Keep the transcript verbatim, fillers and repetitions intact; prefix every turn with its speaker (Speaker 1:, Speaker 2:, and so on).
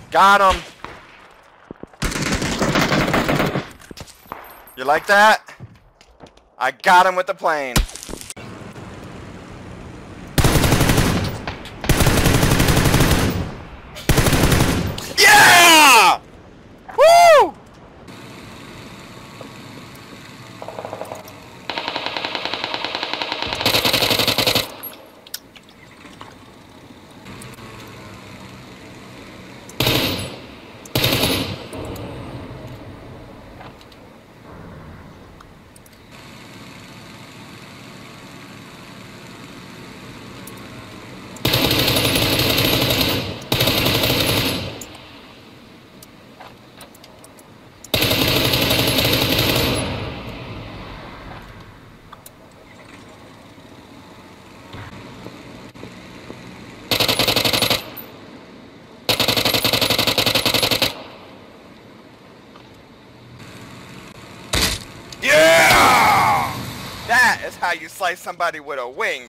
Speaker 1: Got him. You like that? I got him with the plane. Yeah! Woo! Yeah! That is how you slice somebody with a wing.